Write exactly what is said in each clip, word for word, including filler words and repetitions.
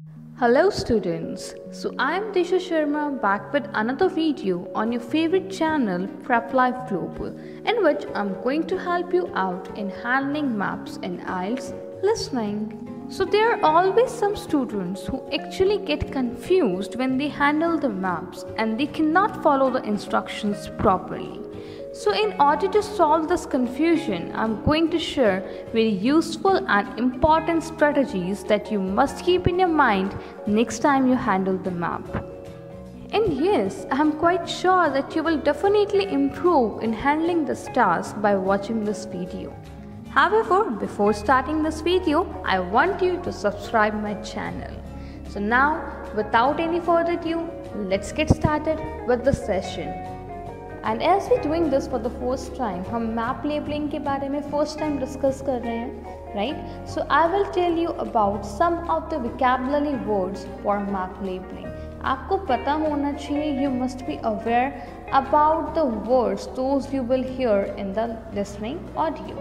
Hello students, so I am Disha Sharma back with another video on your favorite channel Prep Life Global, in which I am going to help you out in handling maps in I E L T S listening. So there are always some students who actually get confused when they handle the maps and they cannot follow the instructions properly. So in order to solve this confusion, I am going to share very useful and important strategies that you must keep in your mind next time you handle the map. And yes, I am quite sure that you will definitely improve in handling this task by watching this video. However, before starting this video, I want you to subscribe my channel. So now, without any further ado, let's get started with the session. And as we're doing this for the first time, हम map labeling के बारे में first time discuss कर रहे हैं, right? So I will tell you about some of the vocabulary words for map labeling. आपको पता होना चाहिए, you must be aware about the words those you will hear in the listening audio.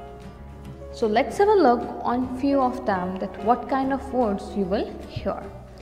So let's have a look on few of them, that what kind of words you will hear.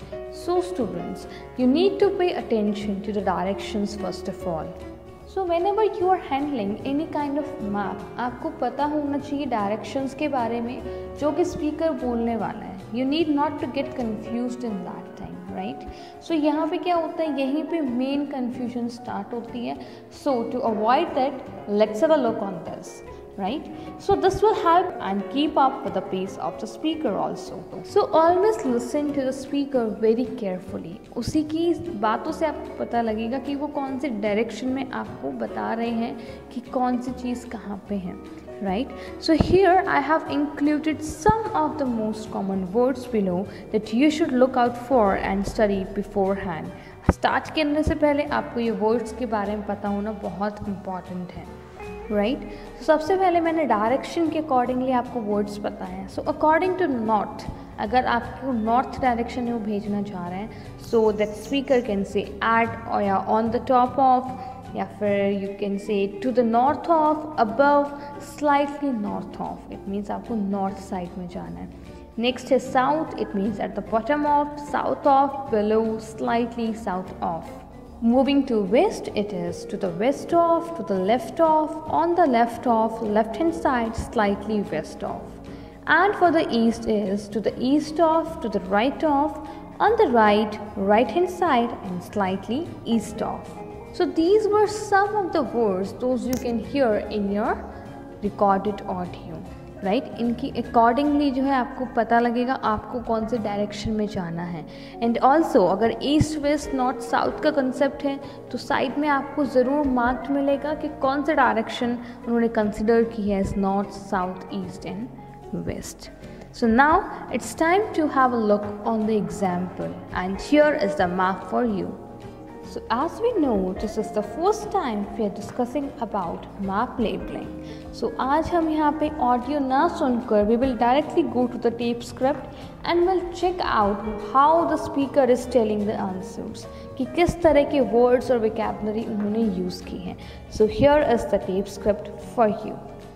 So students, you need to pay attention to the directions first of all. So whenever you are handling any kind of map, आपको पता होना चाहिए directions के बारे में जो कि speaker बोलने वाला है. You need not to get confused in that thing, right? So यहाँ पे क्या होता है, यहीं पे main confusion start होती है. So to avoid that, let's have a look on this. Right? So this will help and keep up with the pace of the speaker also. So always listen to the speaker very carefully. उसी की बातों से आपको पता लगेगा कि वो कौन से direction में आपको बता रहे हैं कि कौन सी चीज़ कहाँ पे है. Right? So here I have included some of the most common words below that you should look out for and study beforehand. Start करने से पहले आपको ये words के बारे में पता होना बहुत important है. Right right? so, सबसे पहले मैंने डायरेक्शन के अकॉर्डिंगली आपको वर्ड्स बताए हैं. सो अकॉर्डिंग टू नॉर्थ, अगर आपको नॉर्थ डायरेक्शन में वो भेजना चाह रहे हैं, so that speaker can say at और या ऑन द टॉप ऑफ, या फिर you can say to the north of, above, slightly north of. It means आपको नॉर्थ साइड में जाना है. नेक्स्ट है south, it means at the bottom of, south of, below, slightly south of. Moving to west, it is to the west of, to the left of, on the left of, left hand side, slightly west of. And for the east is to the east of, to the right of, on the right, right hand side, and slightly east of. So these were some of the words those you can hear in your recorded audio. Right right? इनकी accordingly जो है आपको पता लगेगा आपको कौन से direction में जाना है. एंड ऑल्सो अगर ईस्ट वेस्ट नॉर्थ साउथ का कंसेप्ट है तो साइड में आपको ज़रूर मार्क मिलेगा कि कौन सा डायरेक्शन उन्होंने कंसिडर की है as north, south, east and west. So now it's time to have a look on the example, and here is the map for you. So as we know, this is the first time we are discussing about map labeling. So आज हम यहाँ पे audio ना सुनकर we will directly go to the tape script and we'll check out how the speaker is telling the answers, कि किस तरह के words और vocabulary उन्होंने use की हैं. So here is the tape script for you.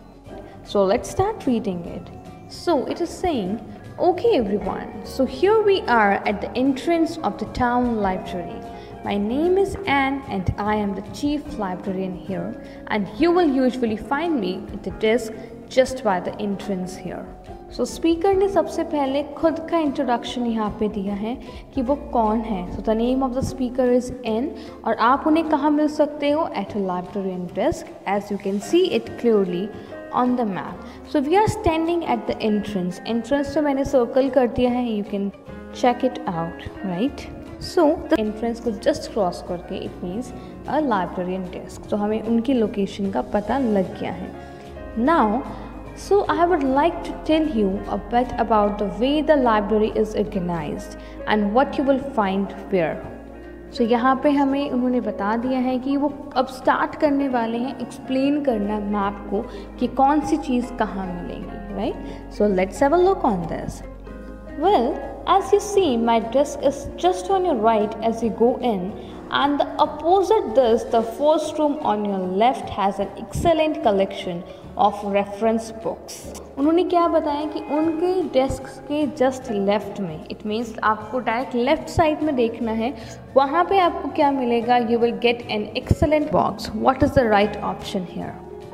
So let's start reading it. So it is saying, okay everyone, so here we are at the entrance of the town library. My name is Anne and I am the chief librarian here, and you will usually find me at the desk just by the entrance here. So speaker ने सबसे पहले खुद का introduction यहाँ पे दिया है कि वो कौन है. So the name of the speaker is Anne और आप उन्हें कहाँ मिल सकते हो? At a librarian desk, as you can see it clearly on the map. So we are standing at the entrance. Entrance तो मैंने circle कर दिया है. You can check it out, right? So the entrance को just cross करके it means a librarian desk. तो हमें उनकी लोकेशन का पता लग गया है. Now, so I would like to tell you a bit about the way the library is organized and what you will find where. So यहाँ पे हमें उन्होंने बता दिया है कि वो अब स्टार्ट करने वाले हैं एक्सप्लेन करना मैप को कि कौन सी चीज़ कहाँ मिलेगी, right? So let's have a look on this. Well, as you see, my desk is just on your right as you go in, and the opposite this, the first room on your left has an excellent collection of reference books. उन्होंने क्या बताया कि उनके desk के just left में, it means आपको direct left side में देखना है, वहाँ पे आपको क्या मिलेगा, you will get an excellent box. What is the right option here?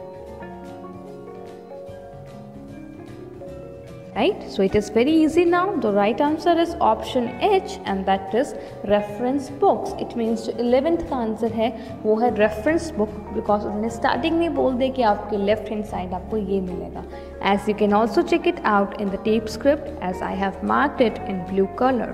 Right, so it is very easy now. The right answer is option H, and that is reference books. It means जो eleventh का answer है वो है reference book, because उन्होंने starting में बोल दे कि आपके लेफ्ट हैंड साइड आपको ये मिलेगा. As you can also check it out in the tape script, as I have marked it in blue color.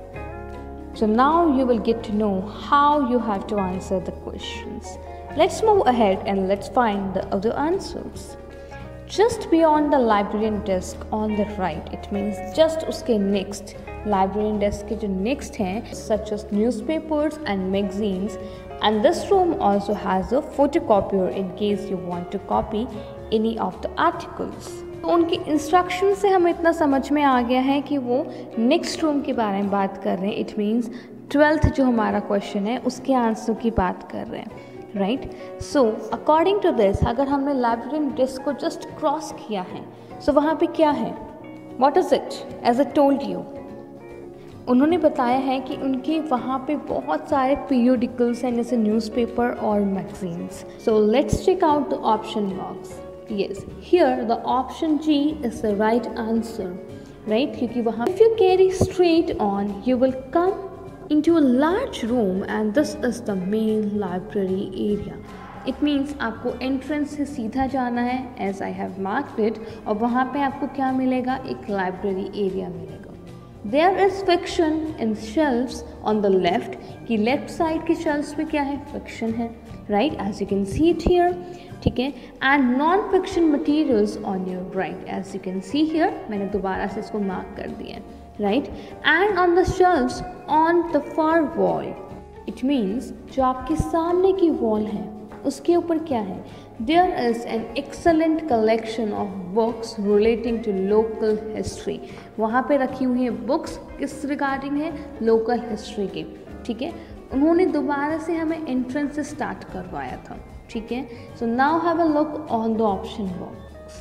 So now you will get to know how you have to answer the questions. Let's move ahead and let's find the other answers. Just beyond the librarian desk on the right, it means just उसके next, librarian desk के जो next हैं, such as newspapers and magazines, and this room also has a photocopier in case you want to copy any of the articles. तो उनके instruction से हमें इतना समझ में आ गया है कि वो नेक्स्ट रूम के बारे में बात कर रहे हैं. इट मीन्स ट्वेल्थ जो हमारा क्वेश्चन है उसके आंसर की बात कर रहे हैं. Right, so according to this, अगर हमने लाइब्रेरियन डेस्क को जस्ट क्रॉस किया है, सो so वहाँ पे क्या है, what is it? As I told you, उन्होंने बताया है कि उनके वहाँ पे बहुत सारे पीरियोडिकल्स हैं, जैसे न्यूज़पेपर और magazines. So let's check out the option box. Yes, here the option G is the right answer. Right, क्योंकि वहाँ if you carry straight on you will come into a large room, and this is the main library area. It means आपको entrance से सीधा जाना है, as I have marked it, और वहाँ पे आपको क्या मिलेगा, एक library area मिलेगा. There is fiction in shelves on the left, कि left side के shelves पे क्या है, fiction है, right, as you can see it here. ठीक है, and non-fiction materials on your right, as you can see here. मैंने दोबारा से इसको mark कर दिया है. Right, and on the shelves on the far wall, it means जो आपके सामने की wall है उसके ऊपर क्या है, there is an excellent collection of books relating to local history. वहाँ पे रखी हुई है books किस रिगार्डिंग है, local history के. ठीक है, उन्होंने दोबारा से हमें entrance से start करवाया था. ठीक है, so now have a look on the option box.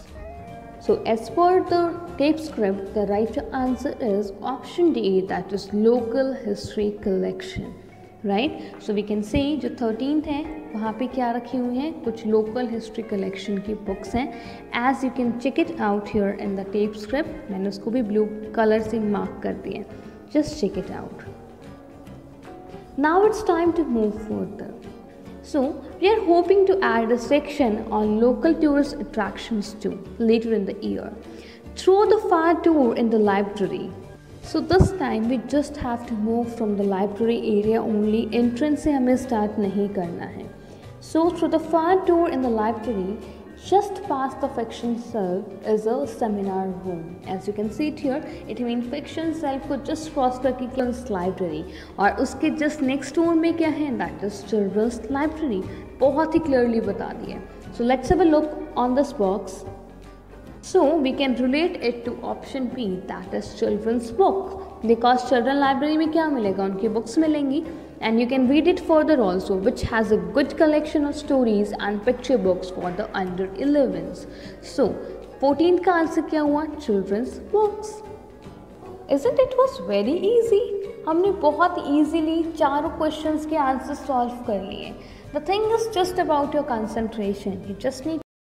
So as per the tape script, the right answer is option D, that is local history collection. Right? So we can say जो thirteenth है वहाँ पे क्या रखी हुई हैं, कुछ local history collection की books हैं. As you can check it out here in the tape script, मैंने उसको भी blue color से mark कर दिया. Just check it out. Now it's time to move further. So we are hoping to add a section on local tourist attractions too later in the year. Through the far door in the library. So this time we just have to move from the library area only. Entrance से हमें start नहीं करना है. So through the far door in the library, just past the fiction shelf is a seminar room. As you can see it here, it means fiction shelf को just cross करके children's library, और उसके just next door में क्या है, that is children's library. बहुत ही clearly बता दिया. So let's have a look on this box. So we can relate it to option B, that is children's book, because children library में क्या मिलेगा, उनकी books मिलेंगी. And you can read it further also, which has a good collection of stories and picture books for the under elevens. So fourteenth का answer क्या हुआ, children's books. Isn't it was very easy? हमने बहुत easily चारों questions के answers solve कर लिए. The thing is just about your concentration. You just need